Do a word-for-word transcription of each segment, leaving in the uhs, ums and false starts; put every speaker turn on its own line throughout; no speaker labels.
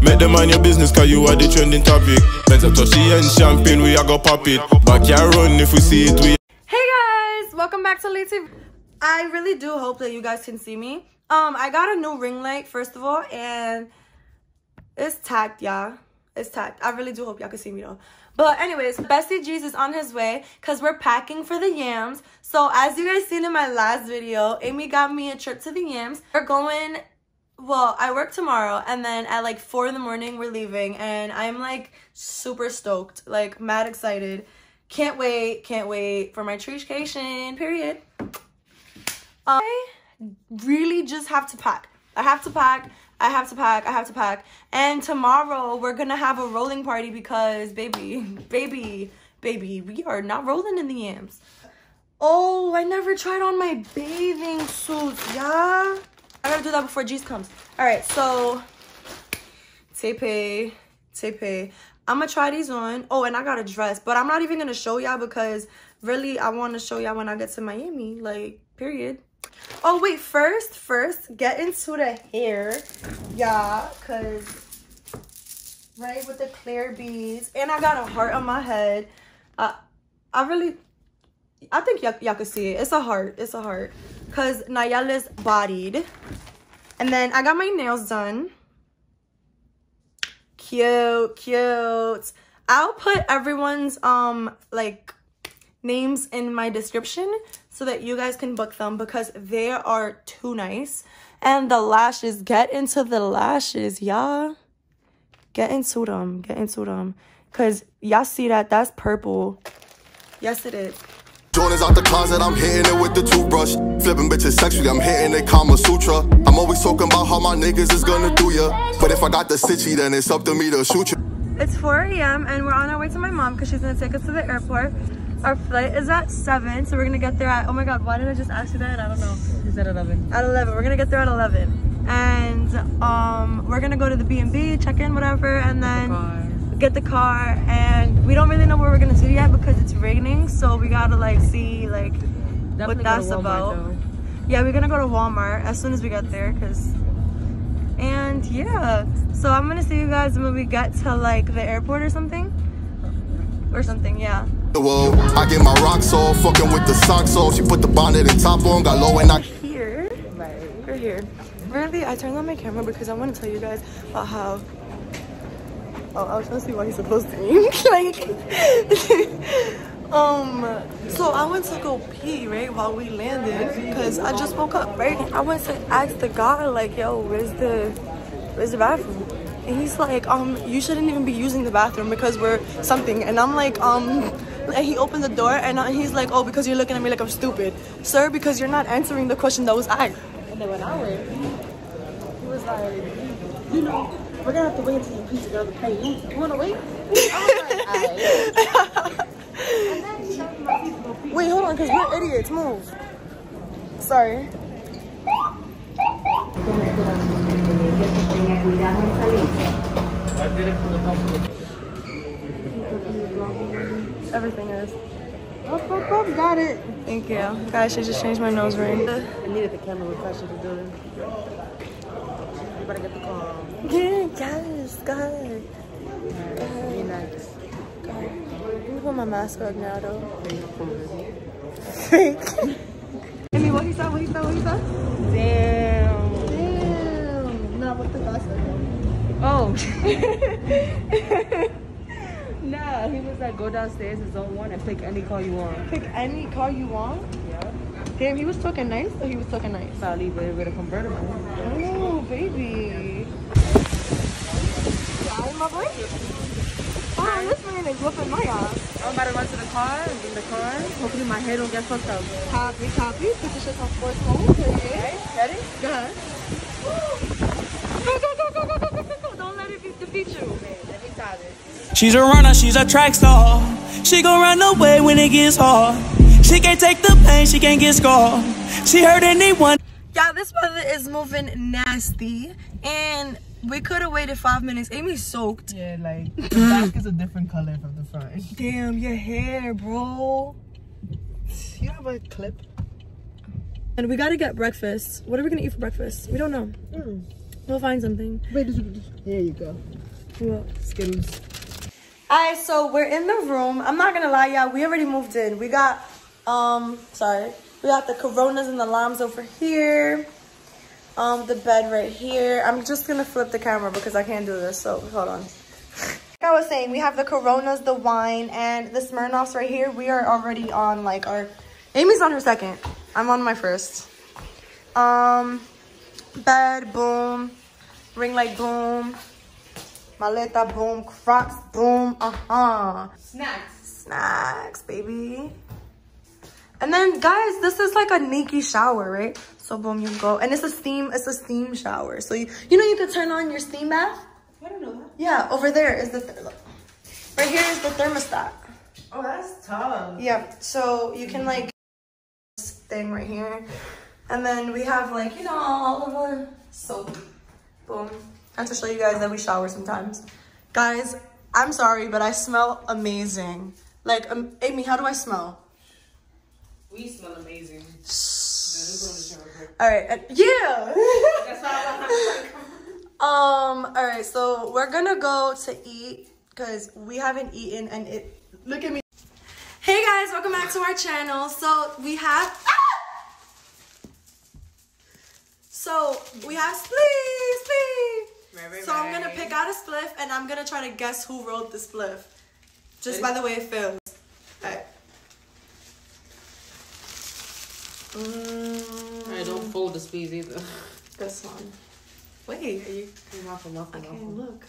Make them on your business, cause you are the trending topic. Better touch the end champagne, we are gonna pop it. Back here run if we see it, we.
Hey guys, welcome back to Lee T V. I really do hope that you guys can see me. Um, I got a new ring light, first of all, and it's tacked, y'all. It's tacked. I really do hope y'all can see me though. But anyways, Bestie G's is on his way because we're packing for the Yams. So as you guys seen in my last video, Amy got me a trip to the Yams. We're going, well, I work tomorrow and then at like four in the morning we're leaving, and I'm like super stoked, like mad excited. Can't wait, can't wait for my treecation, period. I really just have to pack. I have to pack. I have to pack, I have to pack. And tomorrow we're gonna have a rolling party because baby, baby, baby, we are not rolling in the Yams. Oh, I never tried on my bathing suits, yeah? I gotta do that before G's comes. All right, so, Tepe, Tepe. I'm gonna try these on. Oh, and I got a dress, but I'm not even gonna show y'all because really I wanna show y'all when I get to Miami, like, period. Oh wait, first, first, get into the hair, yeah, cause right with the clear beads, and I got a heart on my head. Uh, I really, I think y'all y'all can see it. It's a heart. It's a heart, cause Nayelis bodied, and then I got my nails done. Cute, cute. I'll put everyone's um like names in my description so that you guys can book them because they are too nice. And the lashes, get into the lashes, y'all. Get into them, get into them. Cause y'all see that, that's purple. Yes, it is.
Jordan's out the closet, I'm hitting it with the toothbrush. Flipping bitches sexually, I'm hitting it Kama Sutra. I'm always talking about how my niggas is gonna do ya. But if I got the stitchy, then it's up to me to shoot you.
It's four A M and we're on our way to my mom because she's gonna take us to the airport. Our flight is at seven, so we're gonna get there at, oh my god, why did I just ask you that? I don't know.
It's at eleven.
At eleven, we're gonna get there at eleven. And um, we're gonna go to the B and B, check in, whatever, and then the get the car. And we don't really know where we're gonna do yet because it's raining, so we gotta like see like Definitely what that's Walmart, about. Though. Yeah, we're gonna go to Walmart as soon as we get there, cause, and yeah. So I'm gonna see you guys when we get to like the airport or something. Or something, yeah.
Whoa, I get my rocks off, fucking with the socks off. She put the bonnet and top on, got low and I
here. Right. We're here. Really, I turned on my camera because I want to tell you guys about how. Oh, I was trying to see why he's supposed to be like. um. So I went to go pee right while we landed because I just woke up right. I went to ask the guy like, "Yo, where's the, where's the bathroom?" And he's like, um, you shouldn't even be using the bathroom because we're something. And I'm like, um, and he opened the door and he's like, oh, because you're looking at me like I'm stupid. Sir, because you're not answering the question that was asked.
And then when I went, he was like, you know, we're going to have to wait until you piece together the pay. You, you want to wait? I was like, all right.
Wait, hold on, because we're idiots. Move. Sorry. Everything is. Oh, oh, oh, got it. Thank you. Guys, I just changed my nose ring.
I needed the camera refresher to do it. You better get the call.
Yeah, yes, go ahead.
Right, be nice.
Go ahead. Let me put my mask on now, though. Amy, what he said? What he said? What he said?
Damn.
Damn. Nah, what the guy said?
Oh. Nah, he was like, go downstairs in zone one and pick any car you want.
Pick any car you want?
Yeah.
Damn, he was talking nice or he was talking nice?
Probably with, with a convertible.
Oh, baby. Hi, my boy. Oh, this man is whooping my ass.
I'm about to run to the car and get in the car. Hopefully my hair don't get fucked up.
Copy, copy. Put your shit on force mode. Okay.
Ready?
Go ahead. Go, go, go, go, go, go, go, go, go. Don't let it defeat you.
Okay, let me try this.
She's a runner, she's a track star. She gon' run away when it gets hard. She can't take the pain, she can't get scarred. She hurt anyone.
Yeah, this weather is moving nasty. And we could have waited five minutes. Amy's soaked.
Yeah, like, the back is a different color from the front.
Damn, your hair, bro. You have a clip. And we gotta get breakfast. What are we gonna eat for breakfast? We don't know.
Mm.
We'll find something.
Wait, there you go.
What?
Skittles.
Alright, so we're in the room. I'm not gonna lie, y'all. We already moved in. We got, um, sorry. We got the Coronas and the Lambs over here. Um, the bed right here. I'm just gonna flip the camera because I can't do this. So hold on. Like I was saying, we have the Coronas, the wine, and the Smirnoffs right here. We are already on like our. Amy's on her second. I'm on my first. Um, bed, boom. Ring light, boom. Maleta, boom. Crocs, boom. Uh huh.
Snacks.
Snacks, baby. And then, guys, this is like a Nikki shower, right? So boom, you go, and it's a steam. It's a steam shower. So you, you know, you could turn on your steam bath.
I don't know that.
Yeah, over there is the th look. Right here is the thermostat.
Oh, that's tough.
Yeah, so you can like this thing right here, and then we have like you know all of our soap. Boom. I have to show you guys that we shower sometimes. Guys, I'm sorry, but I smell amazing. Like, um, Amy, how do I smell?
We smell amazing.
All right, and yeah.
That's why I
Um, all right, so we're gonna go to eat because we haven't eaten and it, look at me. Hey guys, welcome back to our channel. So we have, ah! So we have spliff, spliff.
Right, right,
So I'm gonna
right.
pick out a spliff and I'm gonna try to guess who wrote the spliff. Just by the way it feels. All right. Mm,
Alright, don't fold the sleeves either.
this one. Wait,
Are you come off and off
I
and
can't
off.
look.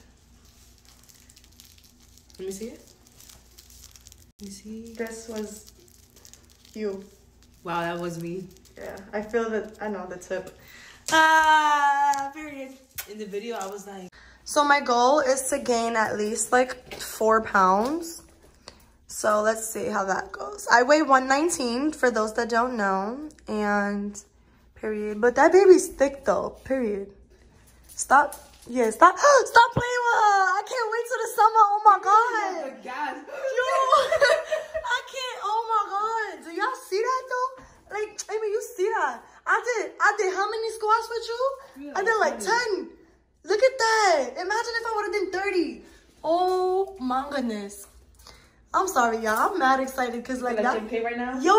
Let me see it. Let me see.
This was you.
Wow, that was me.
Yeah, I feel that, I know the tip. Ah, period.
In the video, I was like,
So my goal is to gain at least like four pounds. So let's see how that goes. I weigh one nineteen for those that don't know, and period. But that baby's thick though, period. Stop, yeah, stop, stop playing with her. I can't wait till the summer, oh my God.
gas.
Yo, I can't, oh my God. Do y'all see that though? Like, Amy, you see that? I did, I did how many squats with you? I did like ten. Look at that. Imagine if I would have done thirty. Oh my goodness. I'm sorry, y'all. I'm mad excited because like that.
Like pay right now?
Yo.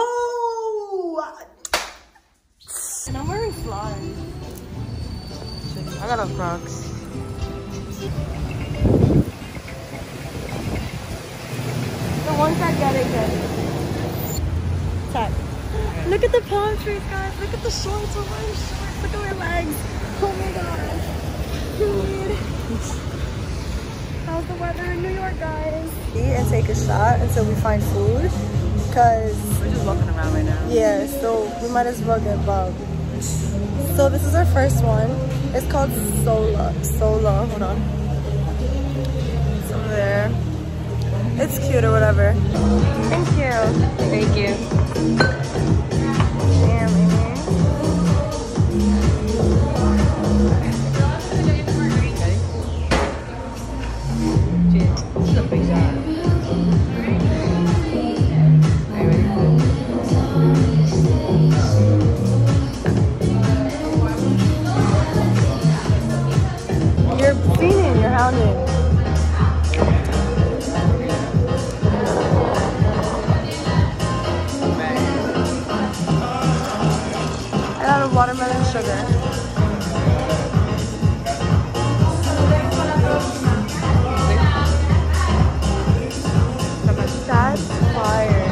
And I'm wearing slides. I got a Crocs. The ones that get it, get it. Tap. Look at the palm trees, guys. Look at the shorts. We're wearing shorts. Look at my legs. Oh my God. Dude. How's the weather in New York, guys? Eat and take a shot until we find food. Because
We're just walking around right now.
yeah, so we might as well get bugged. So this is our first one. It's called Sola. Sola. Hold on. It's over there. It's cute or whatever. Thank you.
Thank you.
Damn, Amy.
This is a big shot. Are you ready?
You're fiending, you're hounding. I got a watermelon sugar. That's fire.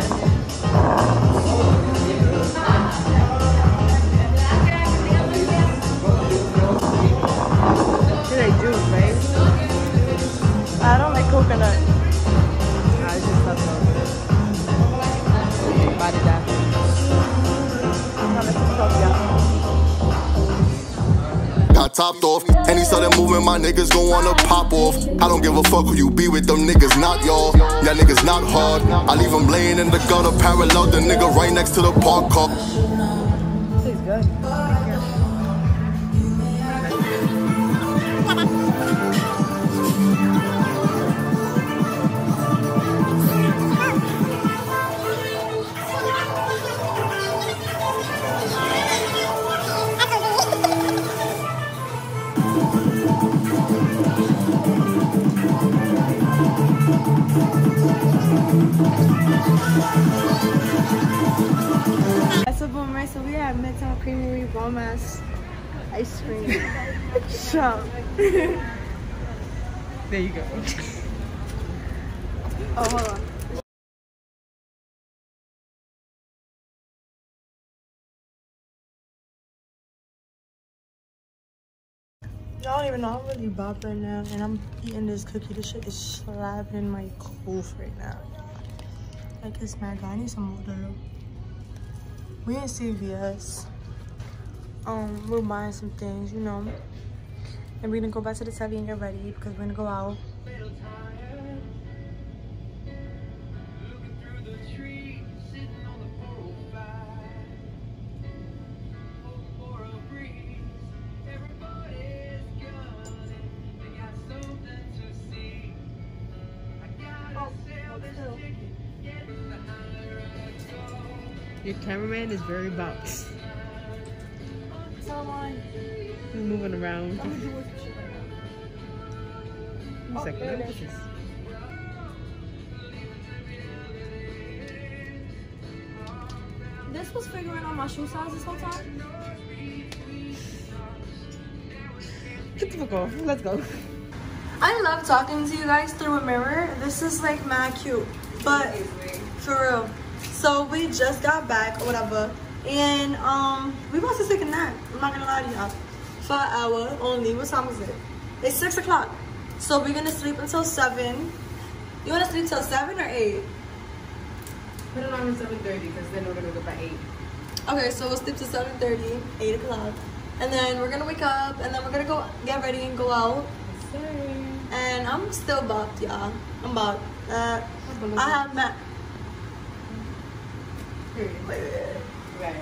Should I juice, right?
I don't like coconut.
I just thought so. Body that.
Got topped off, and he started moving, my niggas gon' wanna pop off. I don't give a fuck who you be with, them niggas not y'all. Y'all niggas not hard. I leave him laying in the gutter, parallel the nigga right next to the park car.
This is good. ice cream shop. There you go. Oh, hold on. Y'all don't even know, I'm really bopped right now, and I'm eating this cookie. This shit is slapping my coof right now. Like, it's mad good. I need some more though. We in C V S. Um, we're buying some things, you know. And we're gonna go back to the telly and get ready because we're gonna go out. Your cameraman is very boxed. He's moving around. He's like, what is this?
This was figuring out my shoe size this whole time.
Get the fuck off. Let's go.
I love talking to you guys through a mirror. This is like mad cute, but for real. So we just got back or whatever, and um we about to take a nap. I'm not gonna lie to y'all. For an hour only. What time is it? It's six o'clock. So we're gonna sleep until seven. You wanna sleep till seven or eight?
Put it on at seven thirty because then we're gonna go by eight.
Okay, so we'll sleep till seven thirty, eight o'clock, and then we're gonna wake up, and then we're gonna go get ready and go out. And I'm still bopped, y'all. I'm bopped. Uh, I have met.
Period. Right.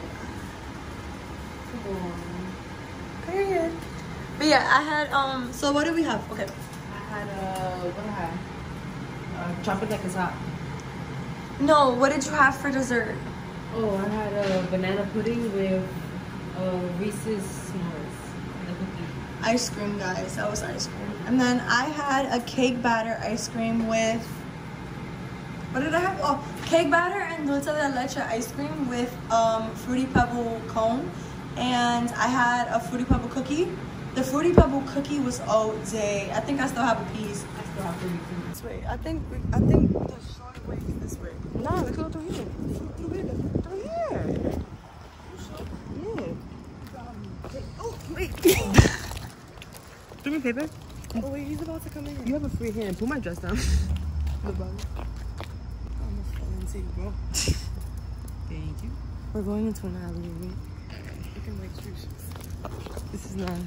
Period. But yeah, I had um. So what did we have? Okay.
I had uh, what did I have? Uh, chocolate like it's hot.
No, what did you have for dessert?
Oh, I had a banana pudding with uh, Reese's s'mores and a cookie.
Ice cream, guys. That was ice cream. And then I had a cake batter ice cream with. What did I have? Oh, cake batter and dulce de leche ice cream with um, Fruity Pebble cone. And I had a Fruity Pebble cookie. The Fruity Pebble cookie was all day. I think I still have a piece.
I still have three too.
This way. I think, we, I think the short way is this way.
No, let's go through here. Through here. Through here. Yeah.
Oh, wait.
Do me a favor.
Oh, wait, he's about to come in.
You have a free hand. Pull my dress down.
The bottom.
Bro. Thank you.
We're going into an alley, right?
You can like shoes.
This is not.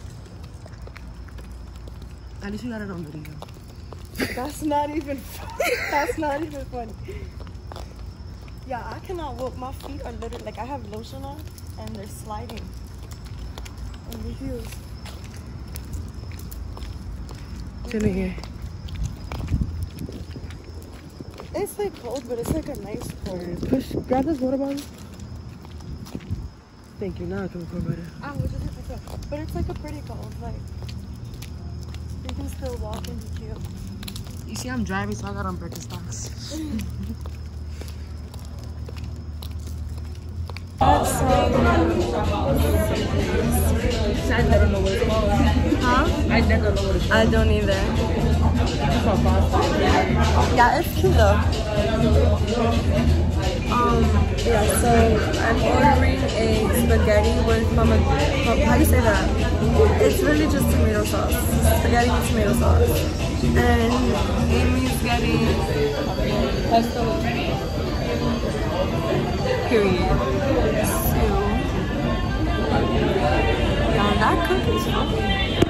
At least you got it on video.
That's not even funny. That's not even funny. Yeah, I cannot walk. My feet are literally like I have lotion on and they're sliding. And the heels.
Chilling here.
It's like cold, but it's like a nice cold.
Push, grab this water bottle. Thank you. Now I can record better.
Ah, we just hit myself. But it's like a pretty cold. Like you can still walk and be cute.
You see, I'm driving, so I got on Birkenstocks. I don't know what it's called.
Huh?
I never know what it's called.
I don't either. Yeah, it's cute though. Um, yeah, so I'm ordering a spaghetti with mama. How do you say that? It's really just tomato sauce. Spaghetti with tomato sauce. And Amy's getting pesto. Period. So, yeah, that cookie's fucking.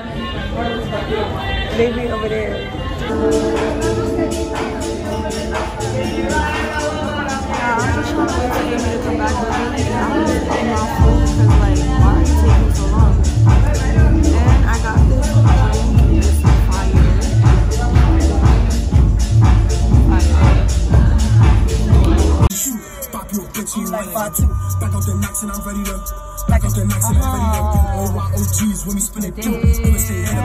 Baby over there. Yeah, I'm just trying to wait for Amy to come back. But really, I'm just eating my food because, like, why is it taking so long? And I got this phone. It's fire. Like five two. Back out the knocks and I'm ready to. Back out the knocks and I'm ready to. O Y O Gs when we spin it through. Gonna stay ahead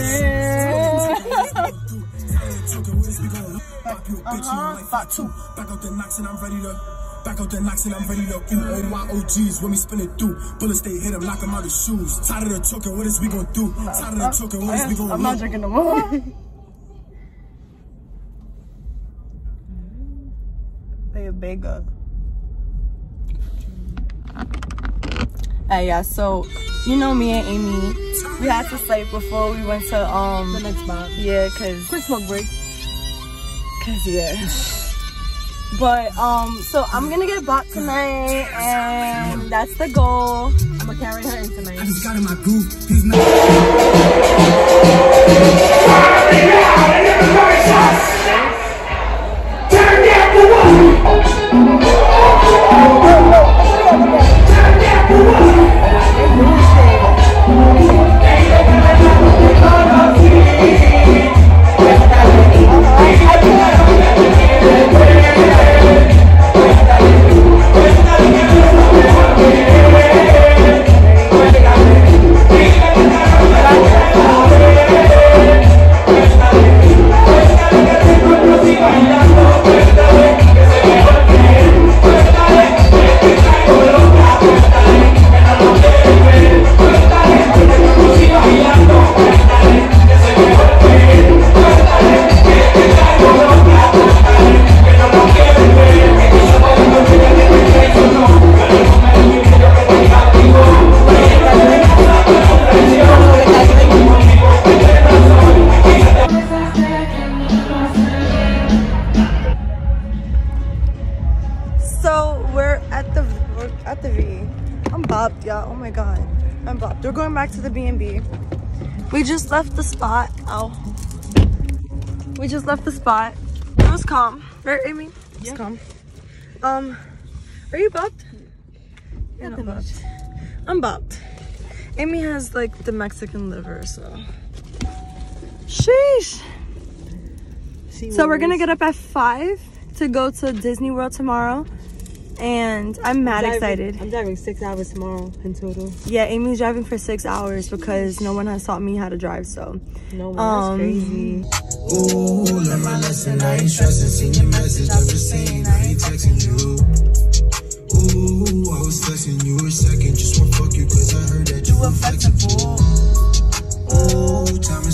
of my Uh-huh, spot two. Back out the knocks and I'm ready to.
Back out the knocks and I'm ready to ooh. All my O Gs when we spin it through. Bullets they hit him, knock him out his shoes. Tired of the choking, what is we gon' do? Tired of the choking, what is we gon' do?
I'm not drinking no more. They big up. Hey, yeah, so you know me and Amy, we had to sleep before we went to um
The next spot.
yeah, cause
Quick smoke break.
cause yeah. But um, so I'm gonna get bought tonight, and that's the goal.
I'm gonna carry her in tonight.
I just got in my groove. These men- Turn down for what?
y'all. Oh my god, I'm bopped. We're going back to the B and B. We just left the spot. Ow. We just left the spot. It was calm, right, Amy? It was
Yeah.
calm. Um, are you bopped? You're not bopped. I'm bopped. Amy has like the Mexican liver, so. Sheesh. So we're gonna get up at five to go to Disney World tomorrow, and I'm mad
driving,
excited.
I'm driving six hours tomorrow in total.
Yeah, Amy's driving for six hours because no one has taught me how to drive. So
No one,
um,
that's crazy.
Ooh, learn my lesson, I ain't stressing. Seen your message, I'm just saying, I ain't texting you. Ooh, I was texting you a second, just wanna fuck you, cause I heard that you were flexible. Ooh, tell me